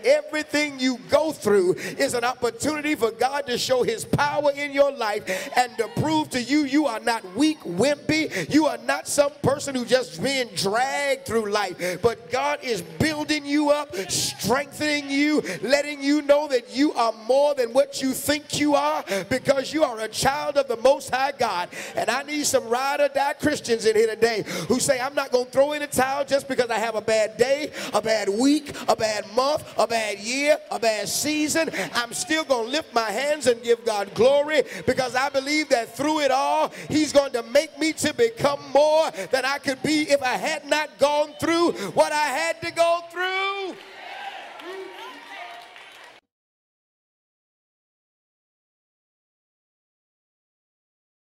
everything you go through is an opportunity for God to show his power in your life and to prove to you you are not weak, wimpy. You are not some person who just being dragged through life, but God is building you up, strengthening you, letting you know that you are more than what you think you are, because you are a child of the Most High God. And I need some ride or die Christians in here today who say, I'm not going to throw in a towel just because I have a bad day, a bad week, a bad month, a bad year, a bad season. I'm still going to lift my hands and give God glory, because I believe that through it all, he's going to make me to become more than I could be if I had not gone through what I had to go through.